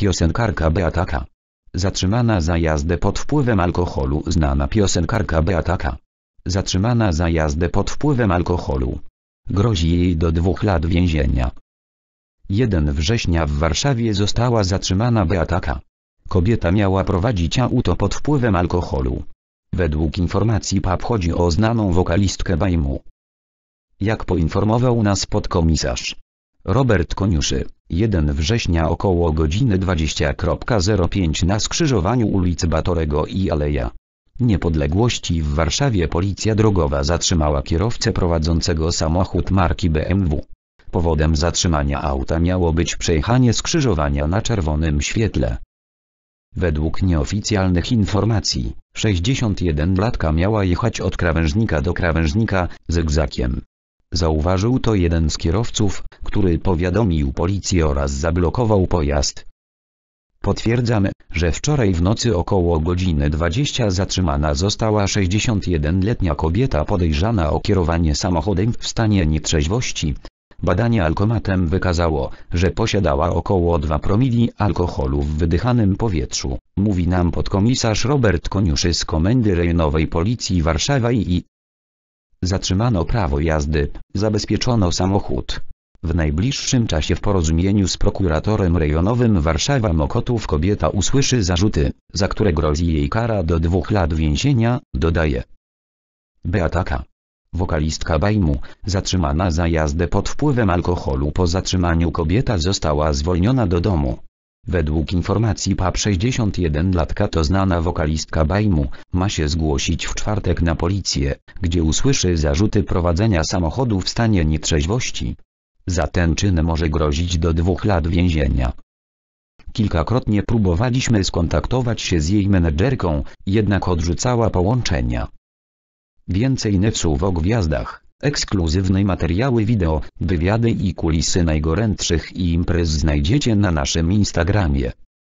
piosenkarka Beata K. Zatrzymana za jazdę pod wpływem alkoholu. Znana piosenkarka Beata K. Zatrzymana za jazdę pod wpływem alkoholu. Grozi jej do 2 lat więzienia. 1 września w Warszawie została zatrzymana Beata K. Kobieta miała prowadzić auto pod wpływem alkoholu. Według informacji PAP chodzi o znaną wokalistkę Bajmu. Jak poinformował nas podkomisarz Robert Koniuszy, 1 września około godziny 20:05 na skrzyżowaniu ulicy Batorego i Aleja Niepodległości w Warszawie policja drogowa zatrzymała kierowcę prowadzącego samochód marki BMW. Powodem zatrzymania auta miało być przejechanie skrzyżowania na czerwonym świetle. Według nieoficjalnych informacji, 61-latka miała jechać od krawężnika do krawężnika, zygzakiem. Zauważył to jeden z kierowców, który powiadomił policję oraz zablokował pojazd. Potwierdzamy, że wczoraj w nocy około godziny 20 zatrzymana została 61-letnia kobieta podejrzana o kierowanie samochodem w stanie nietrzeźwości. Badanie alkomatem wykazało, że posiadała około 2 promili alkoholu w wydychanym powietrzu, mówi nam podkomisarz Robert Koniuszy z Komendy Rejonowej Policji Warszawa i zatrzymano prawo jazdy, zabezpieczono samochód. W najbliższym czasie w porozumieniu z prokuratorem rejonowym Warszawa-Mokotów kobieta usłyszy zarzuty, za które grozi jej kara do 2 lat więzienia, dodaje Beata K. Wokalistka Bajmu, zatrzymana za jazdę pod wpływem alkoholu. Po zatrzymaniu kobieta została zwolniona do domu. Według informacji PAP 61-latka to znana wokalistka Bajmu, ma się zgłosić w czwartek na policję, gdzie usłyszy zarzuty prowadzenia samochodu w stanie nietrzeźwości. Za ten czyn może grozić do 2 lat więzienia. Kilkakrotnie próbowaliśmy skontaktować się z jej menedżerką, jednak odrzucała połączenia. Więcej newsów o gwiazdach, ekskluzywne materiały wideo, wywiady i kulisy najgorętszych imprez znajdziecie na naszym Instagramie.